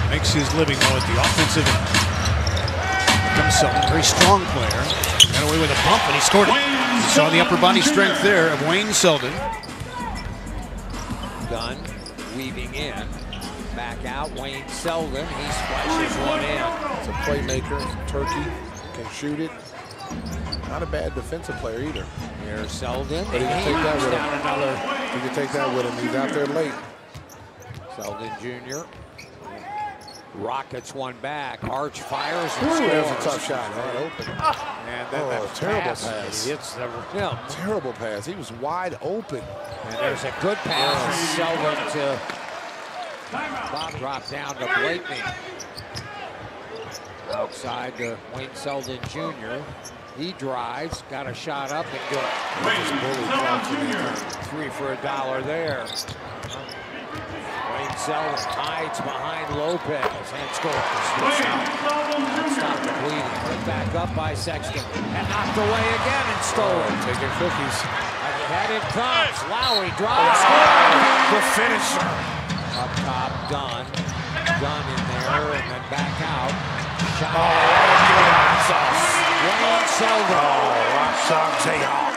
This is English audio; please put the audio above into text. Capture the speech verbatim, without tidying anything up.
makes his living though at the offensive end. Here comes Selden, very strong player. Got away with a bump and he scored it. You saw the upper body strength there of Wayne Selden. Gunn weaving in. Back out, Wayne Selden. He splashes one in. It's a playmaker. Turkey can shoot it. Not a bad defensive player either. Here's Selden. But he can take that with him. Another. He can take that with him. He's out there late. Selden Junior rockets one back. Arch fires and Ooh, scores. that was a tough shot. Right open. And then oh, that terrible pass, pass. hits the rim. Terrible pass. He was wide open. And there's a good pass from Selden to Bob. Drop down to Blakeney. Outside to Wayne Selden Junior He drives, got a shot up and good. Three for a dollar there. Wayne Selden hides behind Lopez and scores. Stop the bleeding. Put back up by Sexton and knocked away again and stolen. Oh, taking cookies. Ahead it comes. Lowry drives. The finisher. Up top, Gunn. Gunn in there and then back out. Shot. Oh, Wayne Selden. Oh, rock shot, J R.